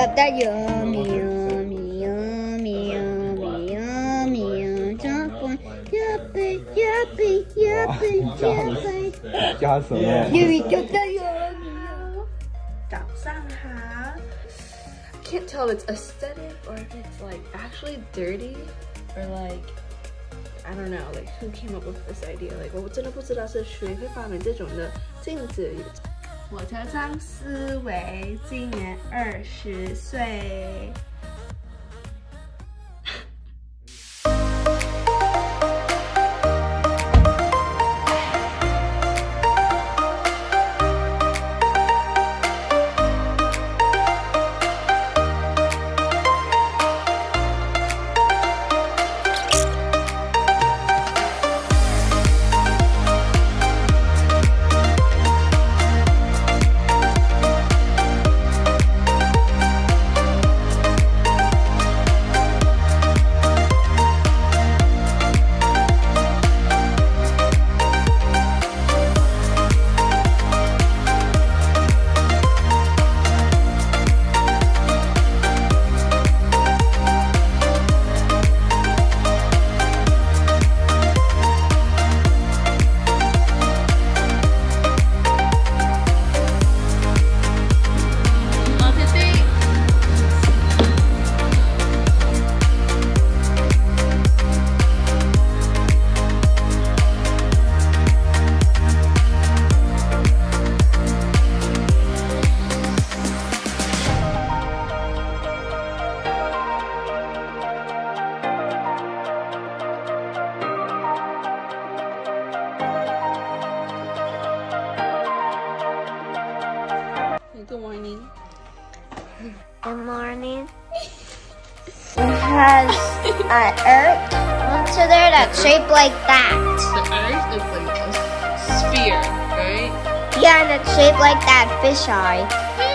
got that yummy, yummy, yummy, yummy, yummy, yummy, yuppie, yuppie, yuppie, yuppie. 加什么？ 因为就这样。 早上好。Can't tell if it's aesthetic or if it's like actually dirty or like I don't know, like who came up with this idea? Like 我真的不知道是谁会发明这种的镜子。我叫张思维，今年20岁。Good morning. Good morning. It has an earth onto there that's shaped like that. The Earth is like a sphere, right? Yeah, and it's shaped like that fish eye.